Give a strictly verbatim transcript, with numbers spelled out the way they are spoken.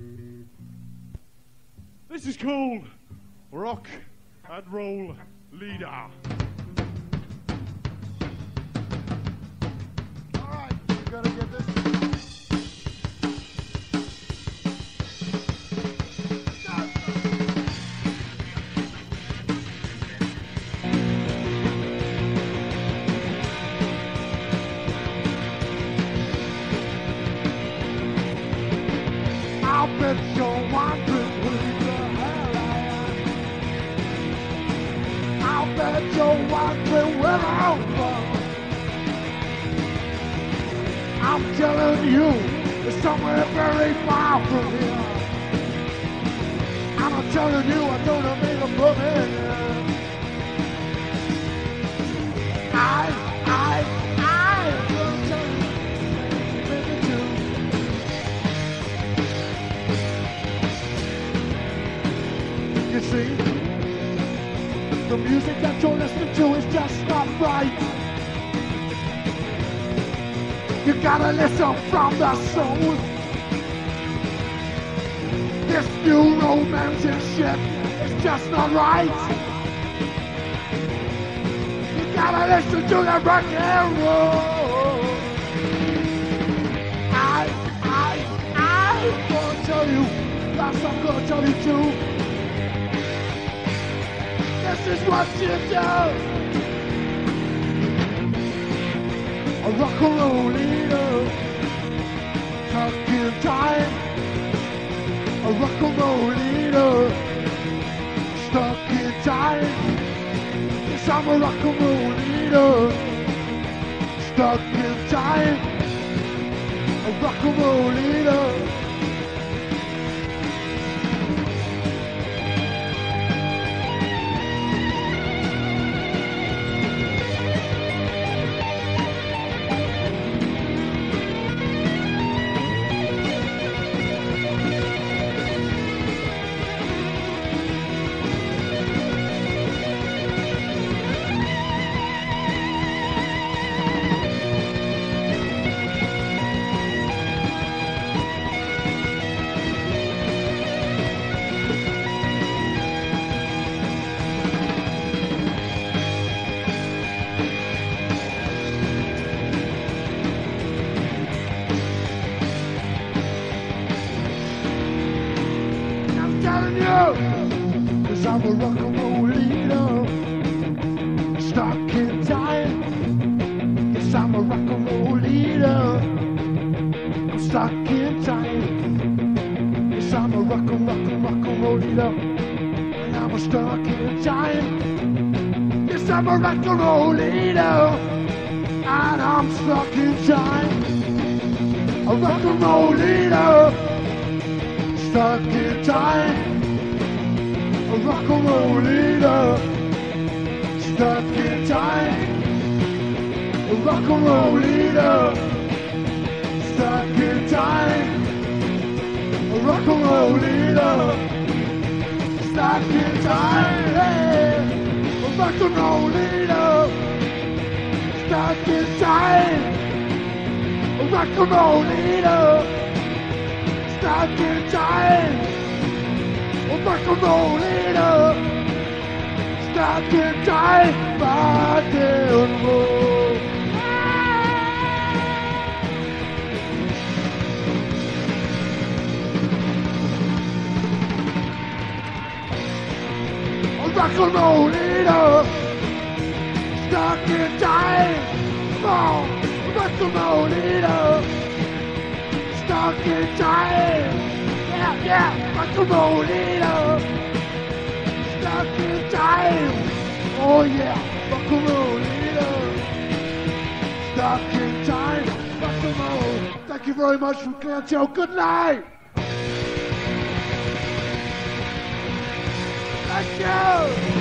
This is called Rock and Roll Leader. All right, we gotta get this. I bet you're wondering who the hell I am. I bet you're wondering where I'm from. I'm telling you, it's somewhere very far from here. I'm telling you, I don't make a movie. I, I, I will tell you, baby, too. You see, the music that you're listening to is just not right. You gotta listen from the soul. This new romantic shit is just not right. You gotta listen to the rock and roll. I, I, I'm gonna tell you, that's I'm gonna tell you too. This is what you do. A rock and roll leader, stuck in time. A rock and roll leader, stuck in time. Yes, I'm a rock and roll leader, stuck in time. A rock and roll leader. Cause I'm a rock and roll leader, stuck in time. Yes, I'm a rock and roll leader, I'm stuck in time. Yes, I'm a rock and rock and rock and roll leader, and I'm a stuck in time. Yes, I'm a rock and roll leader, and I'm stuck in time. A rock and roll leader, stuck in time. A rock and roll leader, stuck in time. A rock and roll leader, stuck in time. A rock and roll leader, stuck in time. Hey, a rock and roll leader, stuck in time. A rock and roll leader, stuck in time. A rock and roll leader, stuck in time, rock and roll. A rock and roll leader, stuck in time. Come on, a rock and roll leader, stuck in time. Yeah, yeah, rock and roll leader, stuck in time. Oh yeah, rock and roll leader, stuck in time. Rock and roll. Thank you very much from Clientelle. Good night. Thank you.